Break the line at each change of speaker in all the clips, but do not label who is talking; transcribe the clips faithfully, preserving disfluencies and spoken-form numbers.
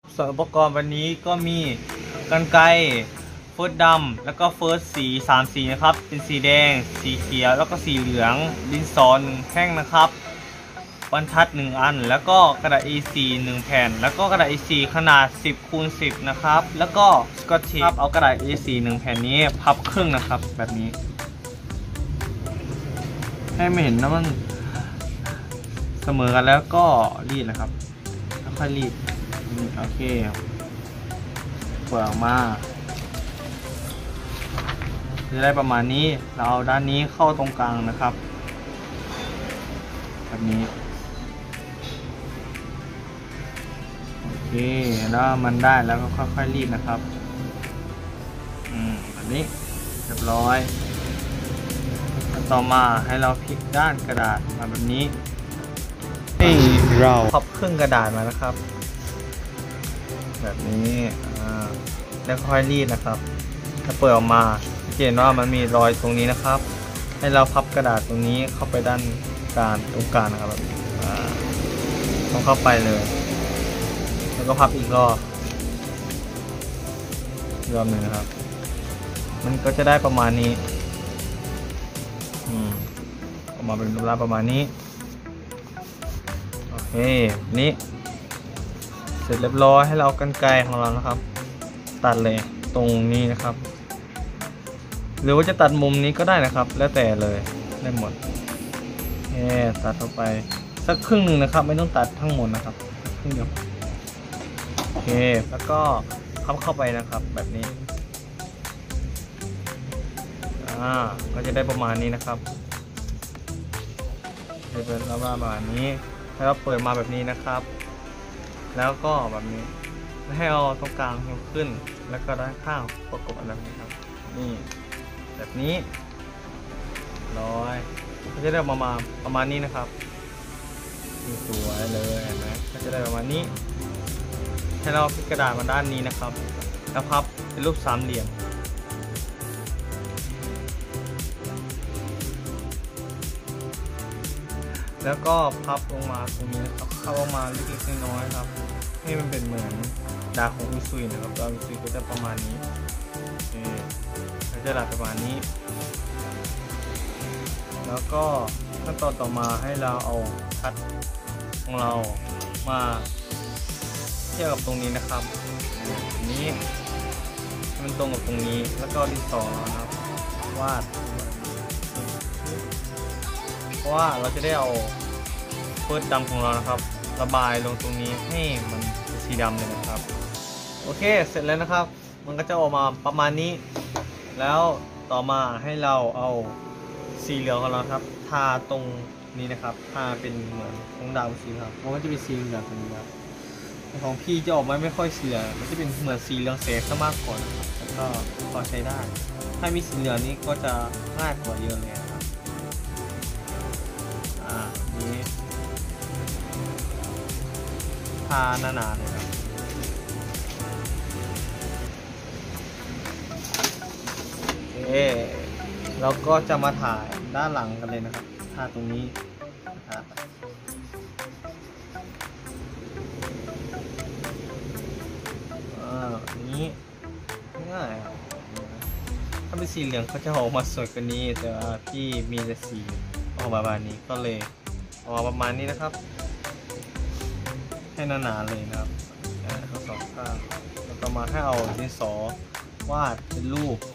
ส่วนอุปกรณ์วันนี้ก็มีกรรไกรเฟิร์สดำแล้วก็เฟิร์สสีสามสีนะครับเป็นสีแดงสีเขียวแล้วก็สีเหลืองดินสอหนึ่งแท่งนะครับบรรทัดหนึ่งอันแล้วก็กระดาษ เอ โฟร์ หนึ่งแผ่นแล้วก็กระดาษ เอ โฟร์ ขนาดสิบคูณสิบนะครับแล้วก็สกอตเทปเอากระดาษ เอ โฟร์ หนึ่งแผ่นนี้พับครึ่งนะครับแบบนี้ให้ไม่เห็นนะมันเสมอกันแล้วก็รีดนะครับค่อยๆรีดโอเคเปิดออกมาจะได้ประมาณนี้เราเอาด้านนี้เข้าตรงกลางนะครับแบบนี้โอเคแล้วมันได้แล้วก็ค่อยๆรีดนะครับอืมแบบนี้เรียบร้อยต่อมาให้เราพลิกด้านกระดาษมาแบบนี้ให้เราพับครึ่งกระดาษมานะครับแบบนี้แล้วค่อยรีดนะครับถ้าเปิดออกมาเห็นว่ามันมีรอยตรงนี้นะครับให้เราพับกระดาษตรงนี้เข้าไปด้านกลางตรงกลางนะครับต้องเข้าไปเลยแล้วก็พับอีกรอบรอบหนึ่งนะครับ มันก็จะได้ประมาณนี้อืมออกมาเป็นรูปร่างประมาณนี้โอเคนี้เสร็จเรียบร้อยให้เรากรรไกรของเรานะครับตัดเลยตรงนี้นะครับหรือว่าจะตัดมุมนี้ก็ได้นะครับแล้วแต่เลยได้หมดแค่ตัดเข้าไปสักครึ่งหนึ่งนะครับไม่ต้องตัดทั้งหมดนะครับครึ่งเดียวโอเคแล้วก็พับเข้าไปนะครับแบบนี้อ่าก็จะได้ประมาณนี้นะครับจะเป็นประมาณนี้แล้วเปิดมาแบบนี้นะครับแล้วก็แบบนี้ให้เอาตรงกลางยกขึ้นแล้วก็ด้านข้างประกบแบบนี้ครับนี่แบบนี้ร้อยก็จะได้ประมาณประมาณนี้นะครับสวยเลยเห็นไหมก็จะได้ประมาณนี้ให้เราพลิกกระดาษมาด้านนี้นะครับแล้วพับเป็นรูปสามเหลี่ยมแล้วก็พับลงมาตรงนี้นะครับเข้าลงมาเล็กๆน้อยๆครับให้มันเป็นเหมือนดาของอุซุยนะครับดาอุซุยก็จะประมาณนี้ก็จะหลักประมาณนี้แล้วก็ขั้นตอนต่อมาให้เราเอาคัดของเรามาเทียบกับตรงนี้นะครับนี้มันตรงกับตรงนี้แล้วก็ดินสอนะครับวาดเพราะว่าเราจะได้เอาเฟิร์สดำของเรานะครับระบายลงตรงนี้ให้มันเป็นสีดำเลยนะครับโอเคเสร็จแล้วนะครับมันก็จะออกมาประมาณนี้แล้วต่อมาให้เราเอาสีเหลืองของเราครับทาตรงนี้นะครับทาเป็นเหมือนของดาวสีครับมันก็จะเป็นสีเหลืองแบบนี้ครับของพี่จะออกมาไม่ค่อยเสียมันจะเป็นเหมือนสีเหลืองเสกซะมากกว่าแล้วก็พอใช้ได้ถ้ามีสีเหลืองนี้ก็จะง่ายกว่าเยอะเลยครับอ่านี้ทาหนาๆเลยครับโอเคเราก็จะมาถ่ายด้านหลังกันเลยนะครับทาตรงนี้นะครับอ่านี้ง่ายครับถ้าเป็นสีเหลืองก็จะออกมาสวยกว่านี้แต่ว่าพี่มีแต่สีออกมาแบบนี้ก็เลยออกมาประมาณนี้นะครับให้หนาๆเลยนะครับทั้งสองข้างแล้วก็มาให้เอาดินสอวาดเป็นรูป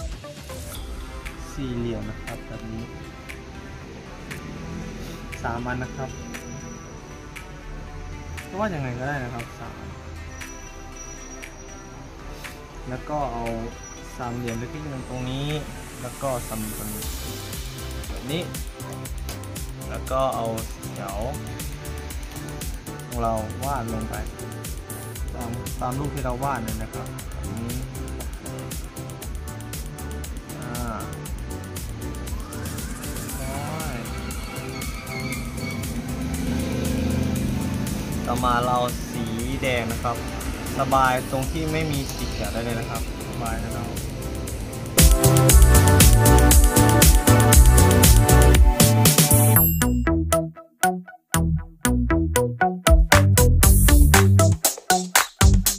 สี่เหลี่ยมนะครับแบบนี้สามอันนะครับก็ว่าอย่างไรก็ได้นะครับสามแล้วก็เอาสามเหลี่ยมไปที่หนึ่งตรงนี้แล้วก็สามตรงนี้แบบนี้แล้วก็เอาเขียวของเราวาดลงไปตามตามรูปที่เราวาดเลยนะครับแบบนี้ต่อมาเราสีแดงนะครับระบายตรงที่ไม่มีสีเขียวได้เลยนะครับระบายนะครับ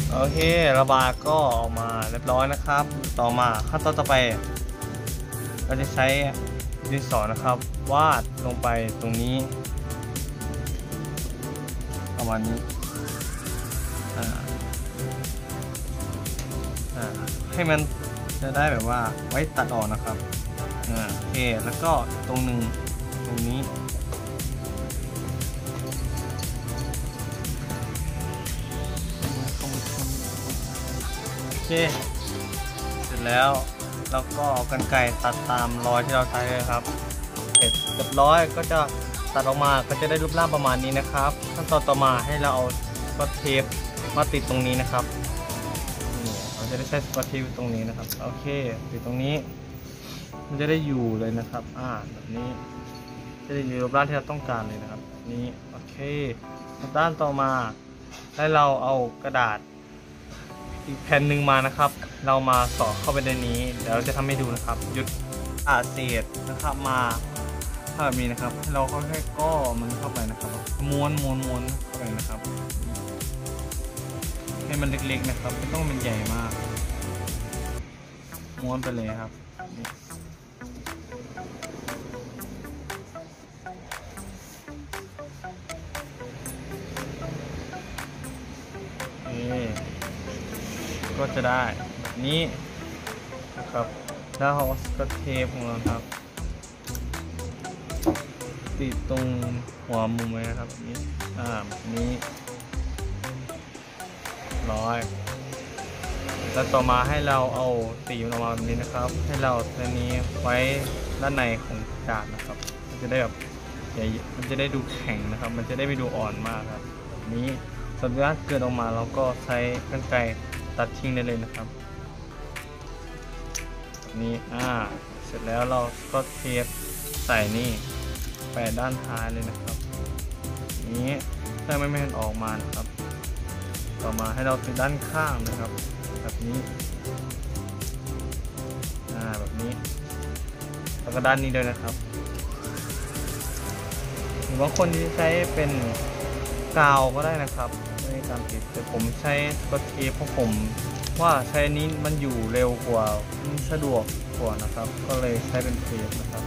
โอเคระบายก็ออกมาเรียบร้อยนะครับต่อมาขั้นตอนต่อไปเราจะใช้ดินสอนะครับวาดลงไปตรงนี้ประมาณนี้อ่าอ่าให้มันจะได้แบบว่าไว้ตัดออกนะครับอ่าโอเคแล้วก็ตรงหนึ่งตรงนี้โอเคเสร็จแล้วเราก็เอากรรไกรตัดตามรอยที่เราใช้เลยครับเสร็จเรียบร้อยก็จะตัดออกมาก็จะได้รูปร่างประมาณนี้นะครับขั้นตอนต่อมาให้เราเอาสกอตเทปมาติดตรงนี้นะครับนี่เราจะได้ใช้สกอตเทปตรงนี้นะครับโอเคติดตรงนี้มันจะได้อยู่เลยนะครับอ่าแบบนี้จะได้อยู่รูปร่างที่เราต้องการเลยนะครับนี้โอเคด้านต่อมาให้เราเอากระดาษอีกแผ่นหนึ่งมานะครับเรามาสอดเข้าไปในนี้เดี๋ยวเราจะทำให้ดูนะครับยึดอาเศษนะครับมาแบบนี้นะครับเราก็แค่ก้อมันเข้าไปนะครับม้วนม้วนม้วนเข้าไปนะครับให้มันเล็กๆนะครับไม่ต้องเป็นใหญ่มากม้วนไปเลยครับนี่ก็จะได้แบบนี้นะครับแล้วเราก็เทปของเราครับติดตรงหัวมุมไว้นะครับนี้อ่าแบบนี้ร้อยแล้วต่อมาให้เราเอาสีมันออกมาแบบนี้นะครับให้เราตัวนี้ไว้ด้านในของกระดาษนะครับมันจะได้แบบใหญ่มันจะได้ดูแข็งนะครับมันจะได้ไม่ดูอ่อนมากครับแบบนี้ส่วนถ้าเกิดออกมาเราก็ใช้กรรไกรตัดทิ้งได้เลยนะครับแบบนี้อ่าเสร็จแล้วเราก็เทปใส่นี่แปะด้านท้ายเลยนะครับนี้เพื่อไม่ให้มันออกมานะครับต่อมาให้เราติดด้านข้างนะครับแบบนี้อ่าแบบนี้แล้วก็ด้านนี้ด้วยนะครับหรือบางคนที่ใช้เป็นกาวก็ได้นะครับไม่ได้การติดแต่ผมใช้สกอตเทปเพราะผมว่าใช้นี้มันอยู่เร็วกว่าสะดวกกว่านะครับก็เลยใช้เป็นเทปนะครับ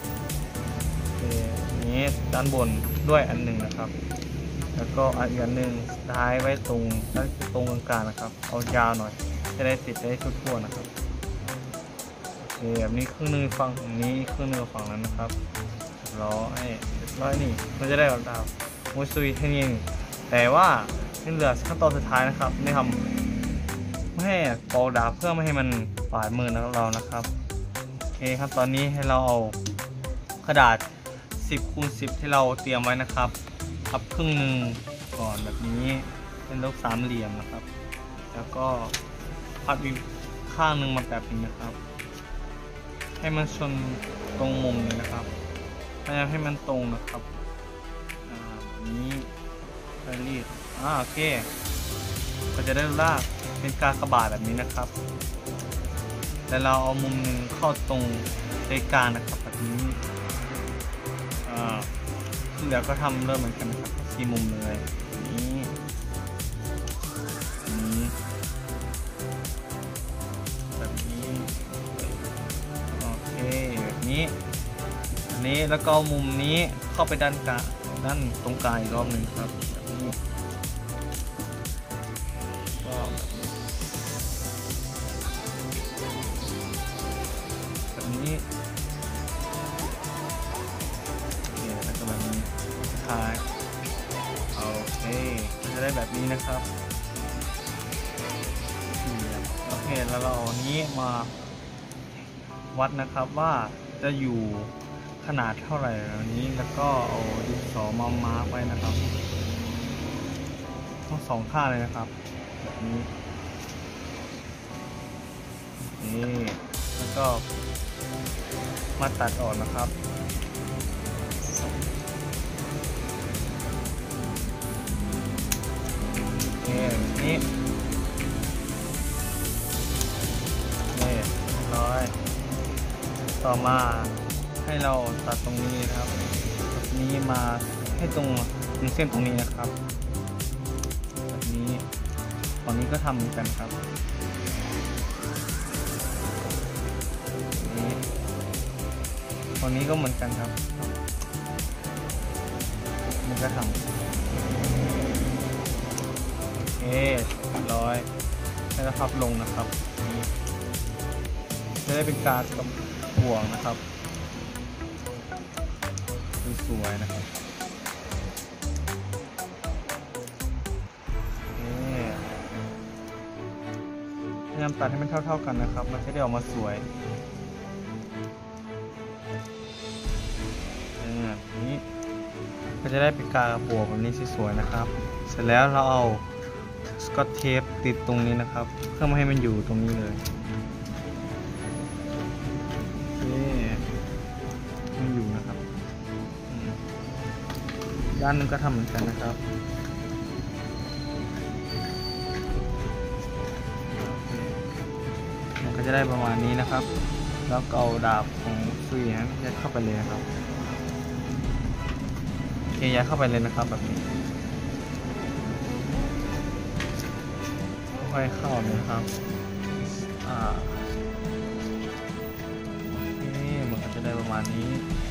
นี้ด้านบนด้วยอันหนึ่งนะครับแล้วก็อีกอันหนึ่งท้ายไว้ตรงด้านตรงกลางๆนะครับเอายาวหน่อยจะได้ติดได้ทั่วๆนะครับโอเคแบบนี้ครึ่งนึงฝั่งนี้ครึ่งนึงฝั่งนั้นนะครับร้อยร้อยนี่มันจะได้แบบดาวมุสุยแค่นี้แต่ว่าที่เหลือขั้นตอนสุดท้ายนะครับนี่ทำไม่ให้ปอกดาบเพื่อไม่ให้มันปาดมือเรานะครับโอเคครับตอนนี้ให้เราเอากระดาษสิบคูณสิบที่เราเตรียมไว้นะครับพับครึ่งหนึ่งก่อนแบบนี้เป็นรูปสามเหลี่ยมนะครับแล้วก็พับอีกข้างหนึ่งมาแบบนี้นะครับให้มันชนตรงมุมเลยนะครับพยายามให้มันตรงนะครับอ่าแบบนี้ไปรีดอ่าโอเคก็จะได้ลากเป็นกากบาทแบบนี้นะครับแต่เราเอามุมหนึ่งเข้าตรงใจกลางนะครับแบบนี้เดี๋ยวก็ทำเริ่มเหมือนกันนะครับสี่มุมเลยนี้นี้แบบนี้โอเคแบบนี้อันนี้แล้วก็มุมนี้เข้าไปด้านกลางด้านตรงกลางอีกรอบหนึ่งครับแบบนี้ก็แบบนี้โอเคจะได้แบบนี้นะครับโอเคแล้วเราเอานี้มาวัดนะครับว่าจะอยู่ขนาดเท่าไหร่อันนี้แล้วก็เอาดินสอมามาร์กไว้นะครับทั้งสองข้างเลยนะครับแบบนี้นี่แล้วก็มาตัดออกนะครับนี่นี่ร้อยต่อมาให้เราตัดตรงนี้นะครับแบบนี้มาให้ตรงเส้นตรงนี้นะครับแบบนี้ฝั่งนี้ก็ทำเหมือนกันครับนี่ฝั่งนี้ก็เหมือนกันครับนี่ก็ทำโอเคเรียบร้อยแล้วก็พับลงนะครับนี่จะได้เป็นการกับห่วงนะครับดูสวยนะครับพยายามตัดให้มันเท่าๆกันนะครับมันจะได้ออกมาสวยอย่างนี้ก็จะได้เป็นการบวกแบบนี้สวยๆนะครับเสร็จแล้วเราเอาสกอตเทปติดตรงนี้นะครับเพื่อไม่ให้มันอยู่ตรงนี้เลยโอเคมันอยู่นะครับด้านนึงก็ทำเหมือนกันนะครับมันก็จะได้ประมาณนี้นะครับแล้วก็เอาดาบของซุยนะยัดเข้าไปเลยนะครับโอเคยัดเข้าไปเลยนะครับแบบนี้ค่อยเข้าเลยครับอ่าโอเคมันก็จะได้ประมาณนี้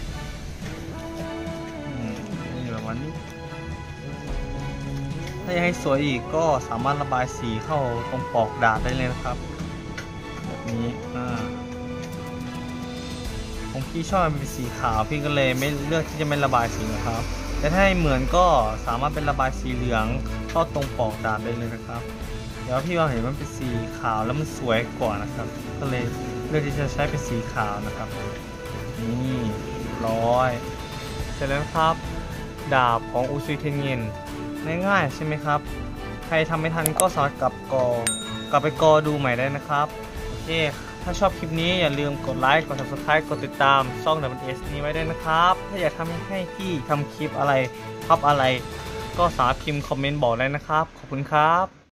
อืมนี่ประมาณนี้ถ้าอยากให้สวยอีกก็สามารถระบายสีเข้าตรงปลอกดาบได้เลยนะครับแบบนี้อ่าผมพี่ชอบมันเป็นสีขาวพี่ก็เลยไม่เลือกที่จะไม่ระบายสีนะครับแต่ถ้าให้เหมือนก็สามารถเป็นระบายสีเหลืองเข้าตรงปลอกดาบได้เลยนะครับเดี๋ยวพี่ว่าเห็นมันเป็นสีขาวแล้วมันสวยกว่านะครับก็เลยเลือกที่จะใช้เป็นสีขาวนะครับนี่ร้อยเสร็จแล้วครับดาบของอุซุยเทนเงินง่ายๆใช่ไหมครับใครทำไม่ทันก็สามารถกลับกอกลับไปกอดูใหม่ได้นะครับโอเคถ้าชอบคลิปนี้อย่าลืมกดไลค์กด ซับสไครบ์ กดติดตามช่อง ดับเบิลยู เอส นี้ไว้ด้วยนะครับถ้าอยากทำให้พี่ทำคลิปอะไรพับอะไรก็สามารถพิมพ์คอมเมนต์บอกได้นะครับขอบคุณครับ